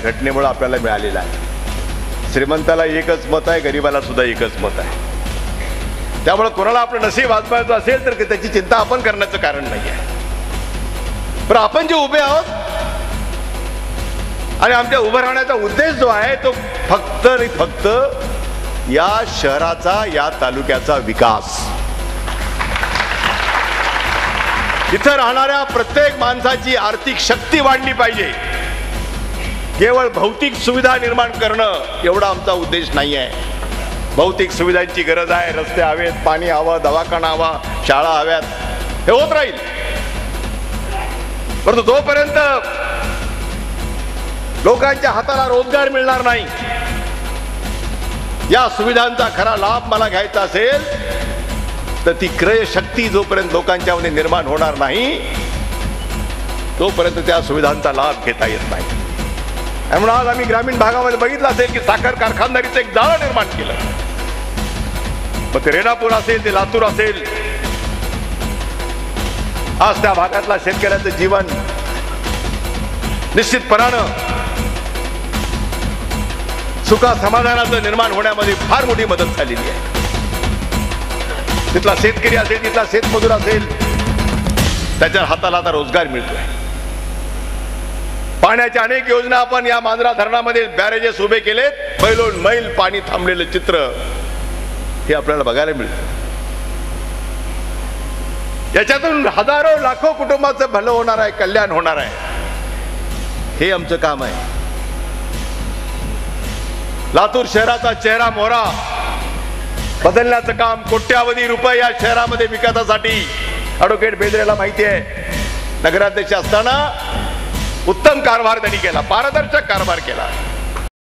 घटनेमुळे आपल्याला मिळालेला आहे। श्रीमंताला एकच मत आहे, गरिबाला सुद्धा एकच मत आहे। त्यामुळे कोणाला आपलं नशीब आजमावायचं असेल तर त्याची चिंता आपण करण्याचं कारण नाही आहे। पण आपण जे उभे आहोत आणि आमच्या उभं राहण्याचा उद्देश जो आहे तो फक्त आणि फक्त या शहराचा, या तालुक्याचा विकास, इथं राहणाऱ्या प्रत्येक माणसाची आर्थिक शक्ती वाढली पाहिजे। केवळ भौतिक सुविधा निर्माण करणं एवढा आमचा उद्देश नाही आहे। भौतिक सुविधांची गरज आहे, रस्ते हवेत, पाणी हवं, दवाखाना हवा, शाळा हव्यात, हे होत राहील। परंतु जोपर्यंत लोकांच्या हाताला रोजगार मिळणार नाही, या सुविधांचा खरा लाभ मला घ्यायचा असेल तर ती क्रय शक्ती जोपर्यंत लोकांच्या मध्ये निर्माण होणार नाही तोपर्यंत त्या सुविधांचा लाभ घेता येत नाही। म्हणून आज आम्ही ग्रामीण भागामध्ये बघितलं असेल की साखर कारखानदारीचं एक जाळं निर्माण केलं। मग ते रेणापूर असेल, ते लातूर असेल, आज त्या भागातला शेतकऱ्याचं जीवन निश्चितपणानं सुखा समाधानाचं निर्माण होण्यामध्ये फार मोठी मदत झालेली आहे। तिथला शेतकरी असेल, तिथला शेतमजूर असेल, त्याच्या हाताला आता रोजगार मिळतोय। पाण्याच्या अनेक योजना आपण या मांजरा धरणामध्ये बॅरेजेस उभे केलेत, मैलोन मैल पाणी थांबलेलं चित्र हे आपल्याला बघायला मिळतं। याच्यातून हजारो लाखो कुटुंबाचं भलं होणार आहे, कल्याण होणार आहे, हे आमचं काम आहे। लातूर शहराचा चेहरा मोहरा बदलण्याचं काम कोट्यावधी रुपये या शहरामध्ये विकासासाठी ॲडव्होकेट बेंद्रेला माहिती आहे। नगराध्यक्ष असताना उत्तम कारभार त्यांनी केला, पारदर्शक कारभार केला।